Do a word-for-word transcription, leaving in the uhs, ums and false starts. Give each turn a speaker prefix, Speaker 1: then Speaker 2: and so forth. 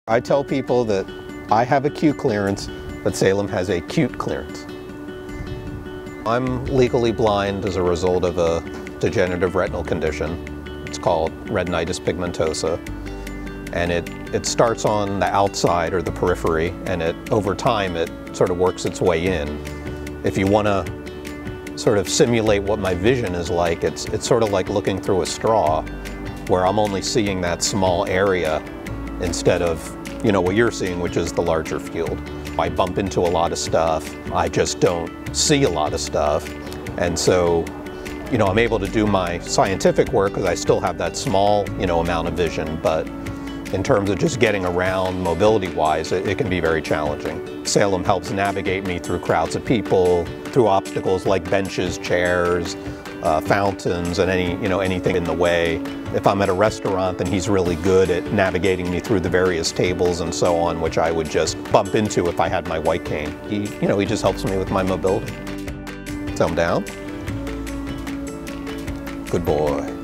Speaker 1: I tell people that I have acute clearance, but Salem has a cute clearance. I'm legally blind as a result of a degenerative retinal condition. It's called retinitis pigmentosa. And it, it starts on the outside or the periphery, and it, over time it sort of works its way in. If you want to sort of simulate what my vision is like, it's, it's sort of like looking through a straw, where I'm only seeing that small area instead of, you know, what you're seeing, which is the larger field. I bump into a lot of stuff. I just don't see a lot of stuff. And so, you know, I'm able to do my scientific work because I still have that small, you know, amount of vision, but in terms of just getting around mobility-wise, it, it can be very challenging. Salem helps navigate me through crowds of people, through obstacles like benches, chairs, uh, fountains, and any, you know, anything in the way. If I'm at a restaurant, then he's really good at navigating me through the various tables and so on, which I would just bump into if I had my white cane. He, you know, he just helps me with my mobility. Thumb down. Good boy.